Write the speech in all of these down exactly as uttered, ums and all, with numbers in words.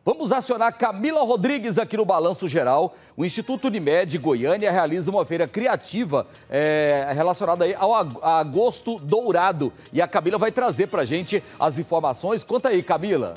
Vamos acionar Camila Rodrigues aqui no Balanço Geral. O Instituto Unimed Goiânia realiza uma feira criativa é, relacionada aí ao Agosto Dourado. E a Camila vai trazer pra gente as informações. Conta aí, Camila.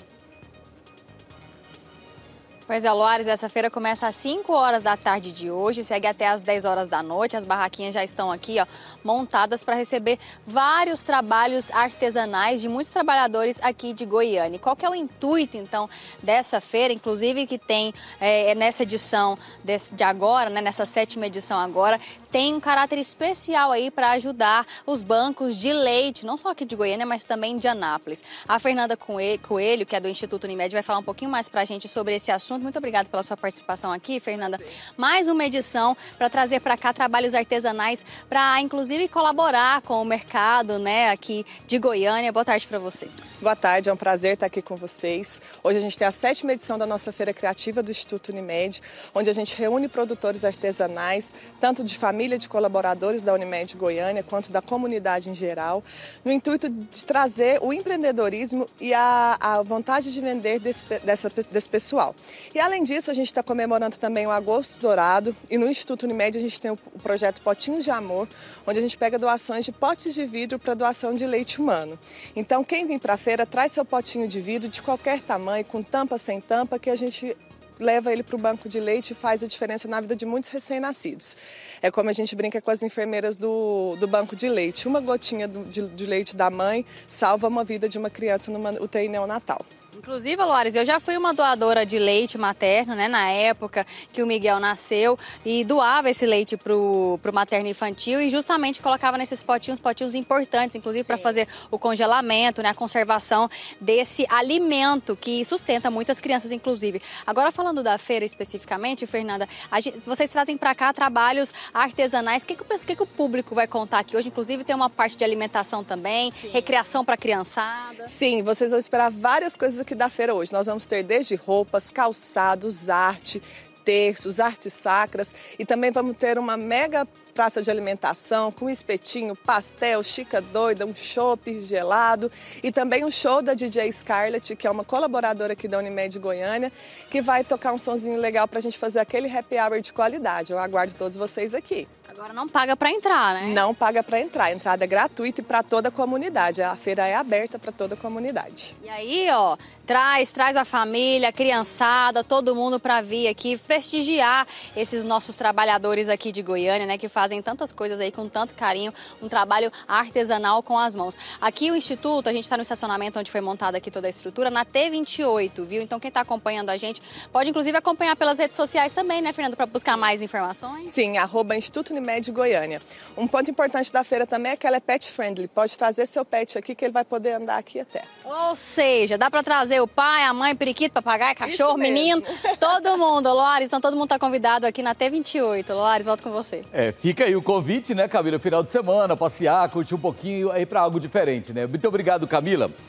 Pois é, Loares, essa feira começa às cinco horas da tarde de hoje, segue até às dez horas da noite. As barraquinhas já estão aqui, ó, montadas para receber vários trabalhos artesanais de muitos trabalhadores aqui de Goiânia. E qual que é o intuito, então, dessa feira, inclusive que tem é, nessa edição desse, de agora, né, nessa sétima edição agora, tem um caráter especial aí para ajudar os bancos de leite, não só aqui de Goiânia, mas também de Anápolis. A Fernanda Coelho, que é do Instituto Unimed, vai falar um pouquinho mais para a gente sobre esse assunto. Muito obrigada pela sua participação aqui, Fernanda. Mais uma edição para trazer para cá trabalhos artesanais para, inclusive, colaborar com o mercado, né, aqui de Goiânia. Boa tarde para você. Boa tarde, é um prazer estar aqui com vocês. Hoje a gente tem a sétima edição da nossa Feira Criativa do Instituto Unimed, onde a gente reúne produtores artesanais, tanto de família de colaboradores da Unimed Goiânia, quanto da comunidade em geral, no intuito de trazer o empreendedorismo e a, a vontade de vender desse, dessa, desse pessoal. E além disso, a gente está comemorando também o Agosto Dourado, e no Instituto Unimed a gente tem o, o projeto Potinhos de Amor, onde a gente pega doações de potes de vidro para doação de leite humano. Então, quem vem para a feira, traz seu potinho de vidro de qualquer tamanho, com tampa, sem tampa, que a gente leva ele para o banco de leite e faz a diferença na vida de muitos recém-nascidos. É como a gente brinca com as enfermeiras do, do banco de leite. Uma gotinha do, de, de leite da mãe salva uma vida de uma criança numa U T I neonatal. Inclusive, Loares, eu já fui uma doadora de leite materno, né, na época que o Miguel nasceu, e doava esse leite pro, pro materno infantil e justamente colocava nesses potinhos, potinhos importantes, inclusive para fazer o congelamento, né, a conservação desse alimento que sustenta muitas crianças, inclusive. Agora, falando da feira especificamente, Fernanda, a gente, vocês trazem para cá trabalhos artesanais. O que, que, o, que, que o público vai contar aqui hoje? Inclusive, tem uma parte de alimentação também, Sim. recreação para a criançada. Sim, vocês vão esperar várias coisas aqui da feira hoje. Nós vamos ter desde roupas, calçados, arte, terços, artes sacras, e também vamos ter uma mega praça de alimentação com espetinho, pastel, chica doida, um chopp gelado e também um show da D J Scarlett, que é uma colaboradora aqui da Unimed Goiânia, que vai tocar um sonzinho legal pra gente fazer aquele happy hour de qualidade. Eu aguardo todos vocês aqui. Agora não paga para entrar, né? Não paga para entrar. A entrada é gratuita e para toda a comunidade. A feira é aberta para toda a comunidade. E aí, ó, traz, traz a família, a criançada, todo mundo para vir aqui prestigiar esses nossos trabalhadores aqui de Goiânia, né, que fazem tantas coisas aí com tanto carinho, um trabalho artesanal com as mãos. Aqui o Instituto, a gente está no estacionamento onde foi montada aqui toda a estrutura, na T vinte e oito, viu? Então quem está acompanhando a gente pode inclusive acompanhar pelas redes sociais também, né, Fernanda, para buscar mais informações? Sim, arroba Instituto Unimed Goiânia. Um ponto importante da feira também é que ela é pet friendly. Pode trazer seu pet aqui que ele vai poder andar aqui até. Ou seja, dá para trazer o pai, a mãe, periquito, papagaio, cachorro, menino, todo mundo. Loares, então todo mundo está convidado aqui na T vinte e oito. Loares, volto com você. É, fica aí o convite, né, Camila? Final de semana, passear, curtir um pouquinho aí para algo diferente, né? Muito obrigado, Camila.